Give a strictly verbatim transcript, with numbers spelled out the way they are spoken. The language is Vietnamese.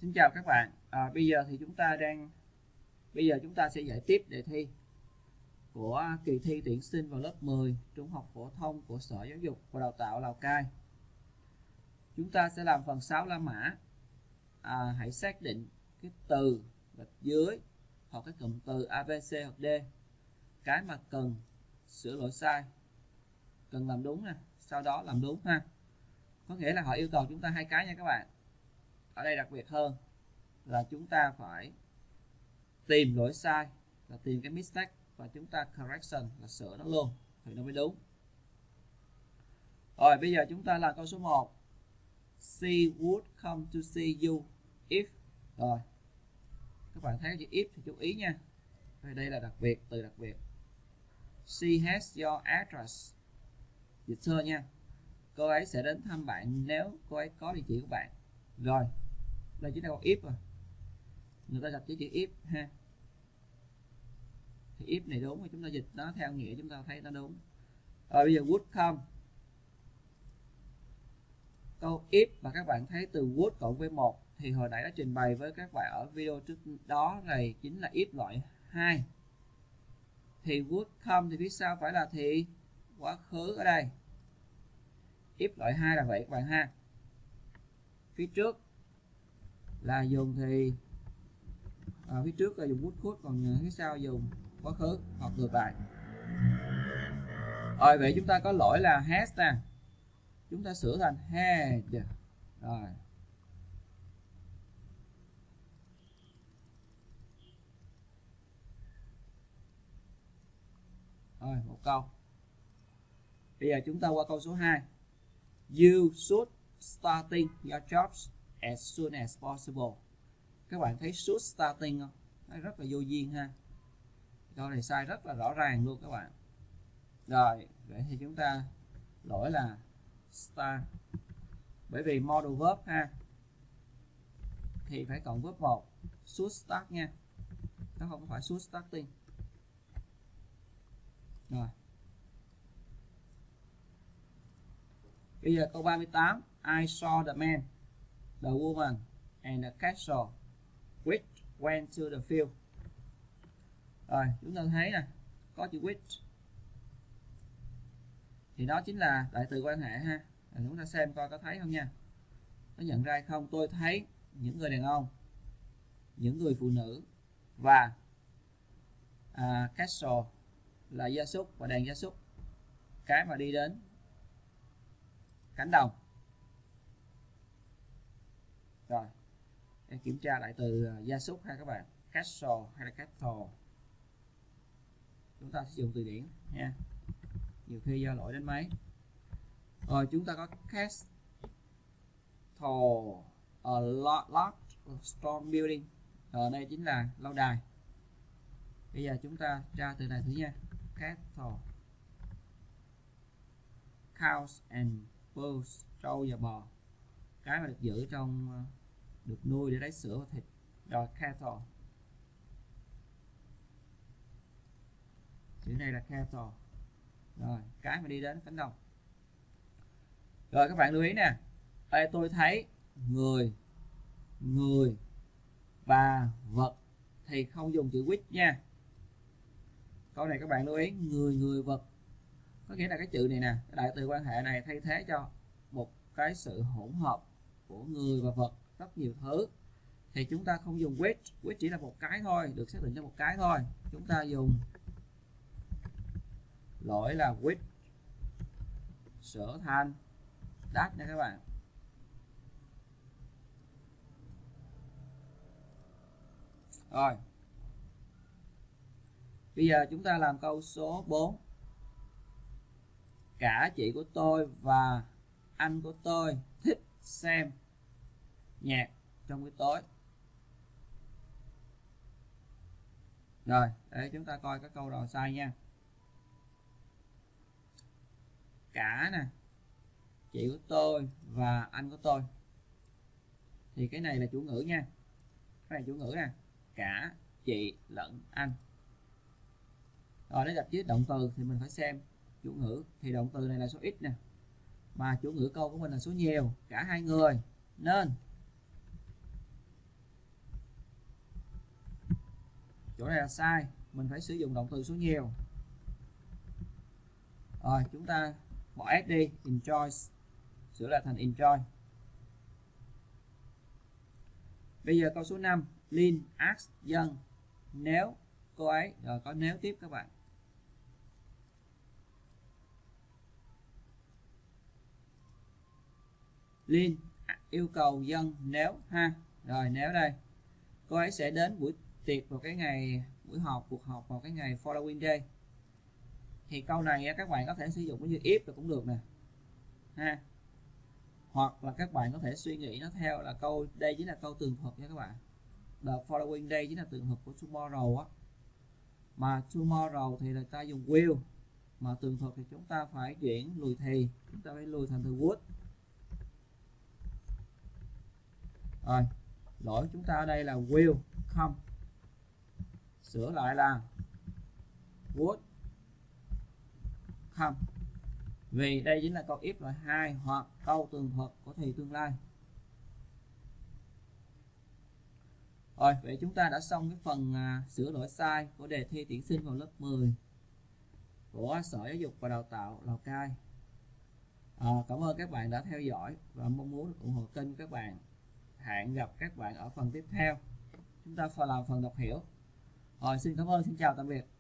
Xin chào các bạn. À, bây giờ thì chúng ta đang bây giờ chúng ta sẽ giải tiếp đề thi của kỳ thi tuyển sinh vào lớp mười trung học phổ thông của Sở Giáo dục và Đào tạo Lào Cai. Chúng ta sẽ làm phần sáu la mã. À, hãy xác định cái từ gạch dưới hoặc cái cụm từ a bê xê hoặc D, cái mà cần sửa lỗi sai, cần làm đúng nè, sau đó làm đúng ha. Có nghĩa là họ yêu cầu chúng ta hai cái nha các bạn. Ở đây đặc biệt hơn là chúng ta phải tìm lỗi sai, là tìm cái mistake, và chúng ta correction là sửa nó luôn thì nó mới đúng. Rồi bây giờ chúng ta làm câu số một. She would come to see you if. Rồi các bạn thấy chữ if thì chú ý nha, đây là đặc biệt, từ đặc biệt. She has your address. Dịch sơ nha, cô ấy sẽ đến thăm bạn nếu cô ấy có địa chỉ của bạn. Rồi đây chính là câu if rồi, người ta đặt chữ chữ if ha, thì if này đúng, thì chúng ta dịch nó theo nghĩa chúng ta thấy nó đúng. Rồi bây giờ would come, câu if mà các bạn thấy từ would cộng với một thì hồi nãy đã trình bày với các bạn ở video trước đó, này chính là if loại hai. Thì would come thì phía sau phải là thì quá khứ ở đây. If loại hai là vậy các bạn ha. Phía trước là dùng thì à, phía trước là dùng would could, còn phía sau dùng quá khứ hoặc ngược lại. Rồi vậy chúng ta có lỗi là has nè, chúng ta sửa thành had. Rồi rồi một câu. Bây giờ chúng ta qua câu số hai. You should starting your jobs as soon as possible. Các bạn thấy should starting không? Nó rất là vô duyên ha. Câu này sai rất là rõ ràng luôn các bạn. Rồi vậy thì chúng ta lỗi là start, bởi vì modal verb ha thì phải cộng verb một, should start nha, nó không phải should starting. Rồi bây giờ câu ba mươi tám. I saw the man, the woman and the castle which went to the field. Rồi chúng ta thấy nè, có chữ which thì đó chính là đại từ quan hệ ha. Rồi chúng ta xem coi có thấy không nha, có nhận ra không? Tôi thấy những người đàn ông, những người phụ nữ và à, castle là gia súc và đàn gia súc, cái mà đi đến cánh đồng. Rồi để kiểm tra lại từ gia súc ha các bạn, castle hay là cattle, chúng ta sử dụng từ điển nha, nhiều khi do lỗi đến máy. Rồi chúng ta có castle, a large stone building. Ở đây chính là lâu đài. Bây giờ chúng ta tra từ này thử nha. Cattle, cows and bulls, trâu và bò, cái mà được giữ trong, được nuôi để lấy sữa và thịt. Rồi cattle, chữ này là cattle. Rồi cái mà đi đến cánh đồng. Rồi các bạn lưu ý nè, đây tôi thấy người, người và vật thì không dùng chữ which nha. Câu này các bạn lưu ý, người, người, vật có nghĩa là cái chữ này nè, cái đại từ quan hệ này thay thế cho một cái sự hỗn hợp của người và vật, rất nhiều thứ, thì chúng ta không dùng which. Which chỉ là một cái thôi, được xác định cho một cái thôi, chúng ta dùng lỗi là which sửa thành that nha các bạn. Rồi bây giờ chúng ta làm câu số bốn. Cả chị của tôi và anh của tôi thích xem nhạc trong buổi tối. Rồi để chúng ta coi các câu đầu sai nha. Cả nè, chị của tôi và anh của tôi, thì cái này là chủ ngữ nha, cái này chủ ngữ nè, cả chị lẫn anh. Rồi để đặt với động từ thì mình phải xem chủ ngữ, thì động từ này là số ít nè, mà chủ ngữ câu của mình là số nhiều, cả hai người, nên chỗ này là sai, mình phải sử dụng động từ số nhiều. Rồi chúng ta bỏ s đi, enjoy, sửa lại thành enjoy. Bây giờ câu số năm, Lin ask Dân nếu cô ấy, rồi có nếu tiếp các bạn. Lin yêu cầu Dân nếu ha, rồi nếu đây cô ấy sẽ đến buổi tiệc vào cái ngày buổi họp cuộc họp vào cái ngày following day. Thì câu này các bạn có thể sử dụng cái như if là cũng được nè ha, hoặc là các bạn có thể suy nghĩ nó theo là câu đây chính là câu tường thuật nha các bạn. The following day chính là tường thuật của tomorrow á, mà tomorrow thì người ta dùng will, mà tường thuật thì chúng ta phải chuyển lùi thì, chúng ta phải lùi thành từ would. Rồi lỗi chúng ta ở đây là will come, sửa lại là would come, vì đây chính là câu if loại hai hoặc câu tường thuật của thì tương lai. Rồi vậy chúng ta đã xong cái phần à, sửa lỗi sai của đề thi tuyển sinh vào lớp mười của Sở Giáo dục và Đào tạo Lào Cai. À, cảm ơn các bạn đã theo dõi và mong muốn được ủng hộ kênh các bạn. Hẹn gặp các bạn ở phần tiếp theo, chúng ta phải làm phần đọc hiểu. Rồi xin cảm ơn, xin chào tạm biệt.